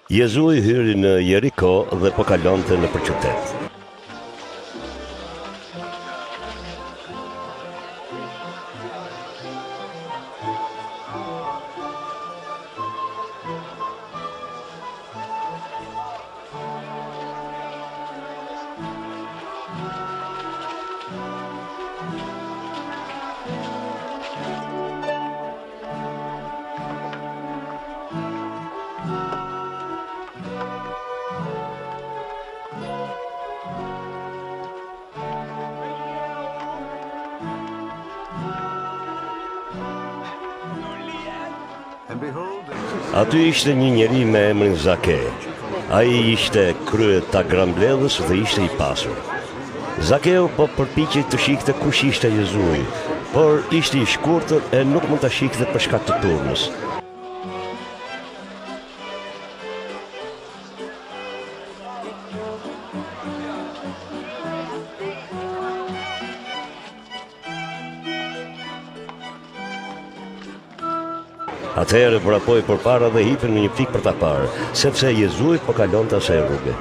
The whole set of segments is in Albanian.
Jezui hyri në Jeriko dhe po kalonte nëpër qytet. Aty ishte një njeri me emrin Zake. Ai ishte krye ta grambledhës dhe ishte i pasur. Zakeu po përpiqej të shikte kush ishte Jezui, por ishte i shkurtër e nuk mund ta shikte për shkak të turnës. Atëherë vrapoi përpara dhe hipën në një pikë për ta parë, sepse Jezui po kalonte asaj rruge.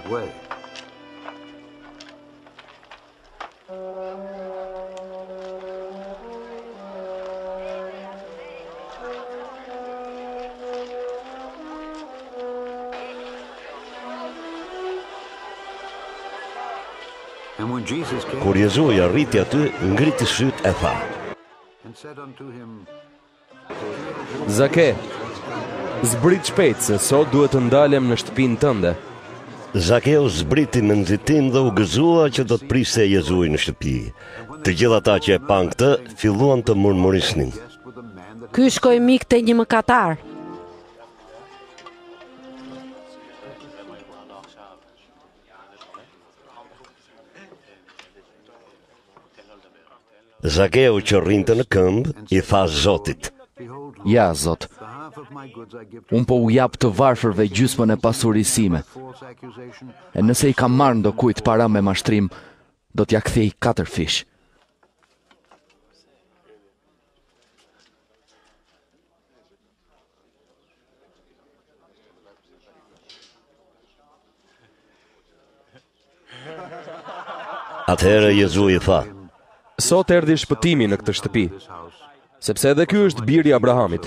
Kur Jezui arriti aty, ngriti syt e tha: Zake, zbrit shpejt se sot duhet të ndalem në shtëpinë tënde. Zakeu zbriti në nxitim dhe u gëzua që do të priste Jezui në shtëpi. Të gjithë ata që e pan këtë, filluan të murmurisnin. Ky shkoi mik te një mëkatar. Zakeu që rrinte në këmbë, i tha Zotit: Ja, Zot, unë po u jap të varfërve gjysmën e pasurisë sime. E nëse i kam marrë ndokujt para me mashtrim, do t'ja kthej 4 fish. Atëherë Jezui tha: Sot erdhi shpëtimi në këtë shtëpi, sepse edhe ky është biri i Abrahamit.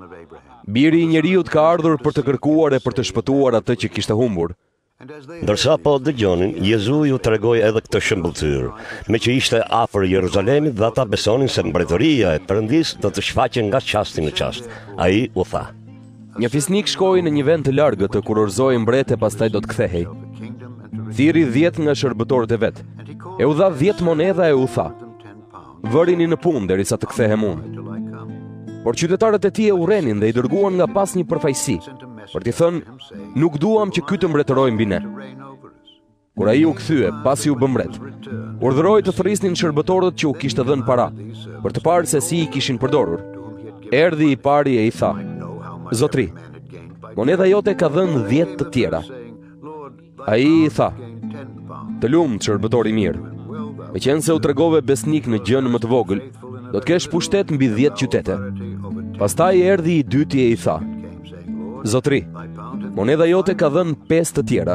Biri i njeriut ka ardhur për të kërkuar e për të shpëtuar atë që kishte humbur. Ndërsa po dëgjonin, Jezui u tregoi edhe këtë shëmbulltyr, me që ishte afër Jeruzalemit dhe ata besonin se mbretëria e Perëndis do të shfaqen nga çasti në çast. Ai u tha: Një fisnik shkoi në një vend të largët të kurorëzoi mbret e pastaj do të kthehej. Thiri 10 nga shërbëtorët e vet. E u dha 10 monedha e u tha: Vërini në punë derisa të kthehem unë. Por qytetarët e tij e urrenin dhe i dërguan nga pas një përfaqësi, për t'i thënë: Nuk duam që ky të mbretërojë mbi ne. Kur ai u kthye, pasi u bë mbret, urdhëroi të thërrisnin shërbëtorët që u kishte dhënë para, për të parë se si i kishin përdorur. Erdhi i pari e i tha: Zotri, monedha jote ka dhënë 10 të tjera. Ai i tha: Të lumt, shërbëtor i mirë. Meqense u tregove besnik në gjën më të vogël, do të kesh pushtet mbi 10 qytete. Pastaj erdhi i dyti e i tha: Zotri, monedha jote ka dhënë 5 të tjera.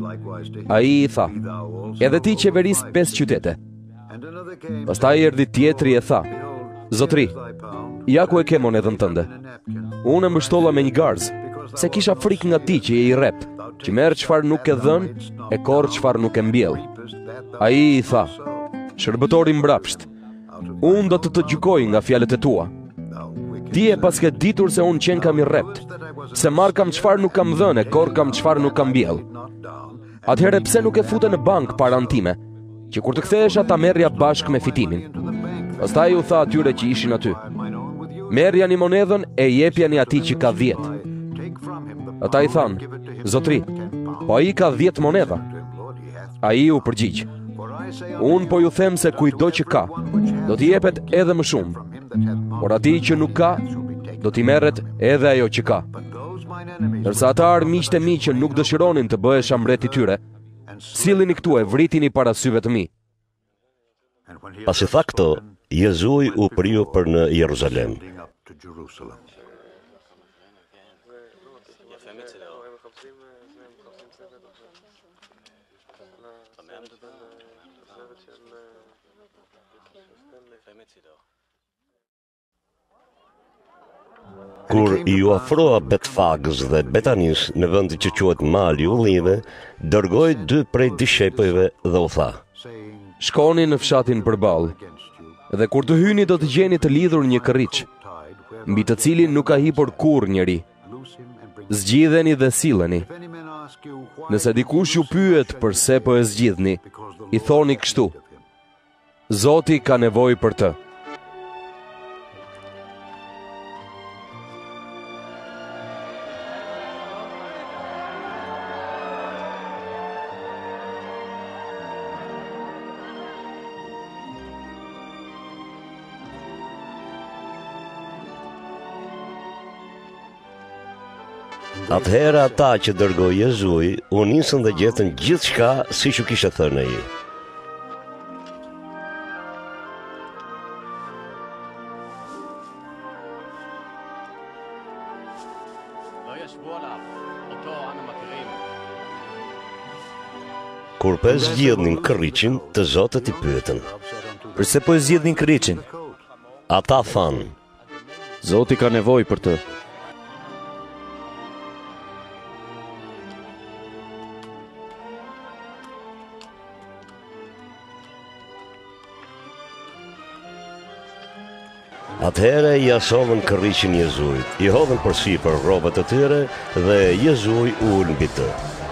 Ai i tha: Edhe ti qeveris 5 qytete. Pastaj erdhi tjetri e tha: Zotri, ja ku e ke monedhën tënde. Unë e mbështolla me një garz, se kisha frikë nga ti që je i rrep, që merr çfarë nuk e dhën, e korr çfarë nuk e mbjell. Ai i tha: Shërbëtori mbrapsht, unë do të gjykoj nga fjalët e tua. Ti e pas ke ditur se unë qenë kam i rrept, se marr kam çfarë nuk kam dhënë, e korr kam çfarë nuk kam mbjell. Atëherë pse nuk e fute në bank paran time, që kur të kthehesha ta merrja bashkë me fitimin. Pastaj u tha atyre që ishin aty: Merrjani monedhën e jepjani atij që ka 10. Ata i thanë: Zotri, po ai ka 10 monedha. Ai u përgjigj: Unë po ju them se kujdo që ka, do t'i jepet edhe më shumë, por atij që nuk ka, do t'i merret edhe ajo që ka. Ndërsa ata armiqtë e mi që nuk dëshironin të bëhesha mbret i tyre, sillini këtu e vritini para syve të mi. Pasi tha këto, Jezui u priu për në Jeruzalem. Kur ju afroa Betfagës dhe Betanis në vendin që quhet Mali i Ullive, dërgoi 2 prej discepujve dhe u tha: Shkoni në fshatin përballë, dhe kur të hyni do të gjeni të lidhur një kërriç, mbi të cilin nuk ka hipur kurrë njeri. Zgjidheni dhe silleni. Nëse dikush ju pyet pse po e zgjidhni, i thoni kështu: Zoti ka nevojë për të. Atëherë ata që dërgoi Jezui u nisën dhe gjetën gjithçka siç u kishte thënë ai. Kur po zgjidhnin kërriçin, të zotët i pyetën: Përse po e zgjidhnin kërriçin? Ata thanë: Zoti ka nevojë për të. Atëherë i asovën kërriçin Jezuit, i hodhën përsipër rrobat e tyre dhe Jezui ul mbi të.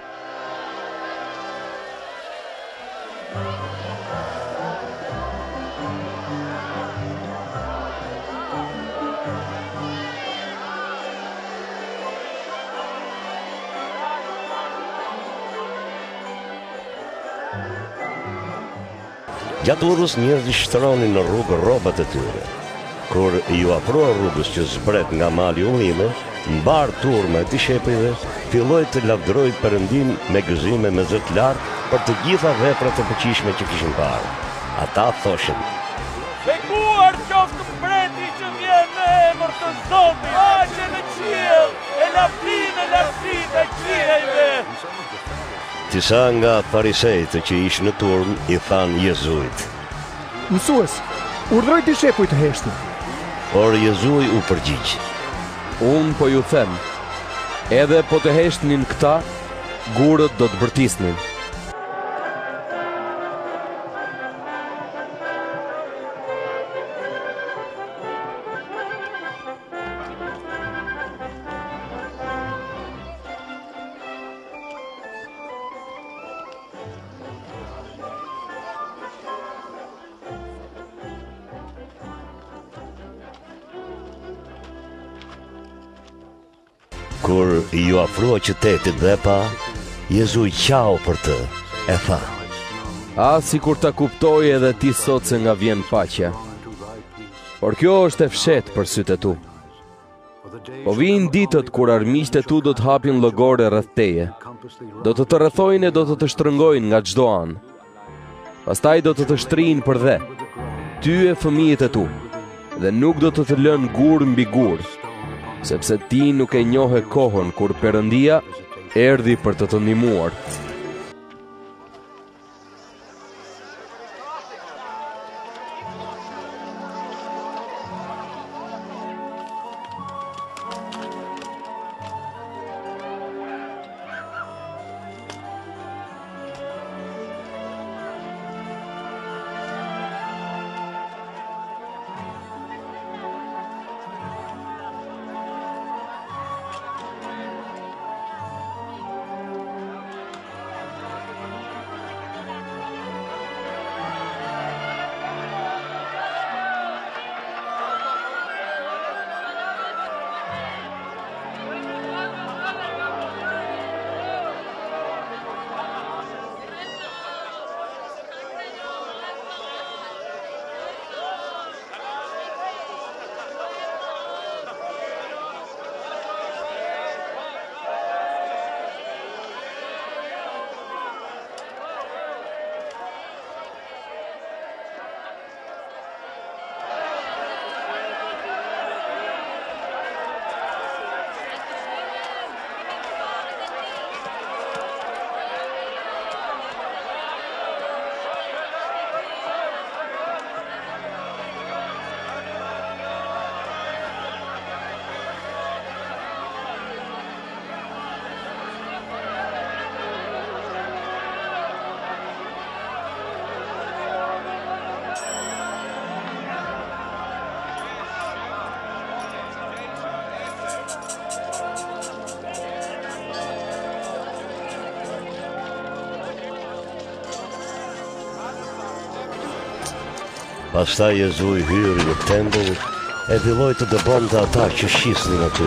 Gjatë udhës njerëzit shtronin në rrugë rrobat e tyre. Kur ju afrua rrugës që zbret nga Mali i Ullive, mbar turma e discepujve filloi të lavdëroi Perëndin me gëzime me zë të lartë për të gjitha veprat e fuqishme që kishin parë. Ata thoshin: Bequar qoftë mbreti që vjen në emër të Zotit, aqe në qiell, e lavdinë e qiejve. Disa nga farisejtë që ishin në turm i thanë Jezuit: Mësues, urdhroj dishepuj të heshtin. Por Jezui u përgjigj: Unë po ju them, edhe po të heshtnin këta, gurët do të bërtisnin. Kur ju afrua qytetit dhe pa, Jezui qau për të, e tha: Si kur ta kuptoj edhe ti sot se nga vjen paqja. Por kjo është e fshetë për sytë e tu. Po vinë ditët kur armiqtë e tu do të hapin llogore rreth teje. Do të rrethojnë e do të shtrëngojnë nga çdo anë. Pastaj do të shtrinë për dhe, ty e fëmijët e tu, dhe nuk do të lënë gur mbi gur, sepse ti nuk e njohe kohën kur Perëndia erdhi për të ndihmuar. Pastaj Jezu i hyri në tempull e filloi të dëbonte ata që shisnin aty.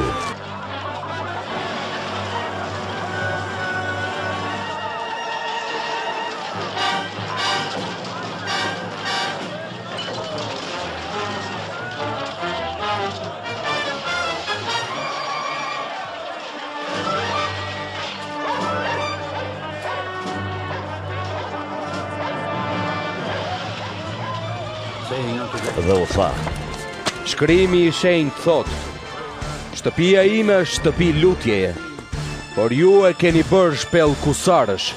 Dhe u tha: Shkrimi i shenjtë thot: Shtëpia ime është shtëpi lutjeje, por ju e keni bërë shpellë kusarësh.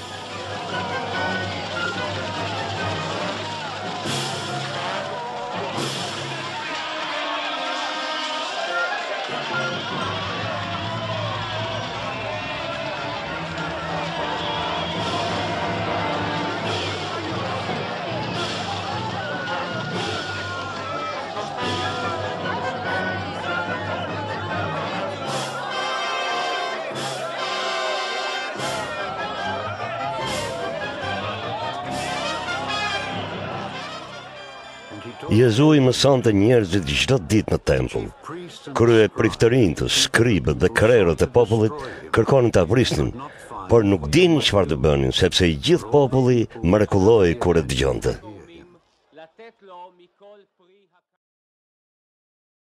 Jezu i mësonte njerëzit çdo ditë në tempull. Krye priftërinjtë, skribët dhe krerët e popullit kërkonin ta vrisnin, por nuk dinin çfarë të bënin, sepse i gjithë populli mrekulloi kur e dëgjonte.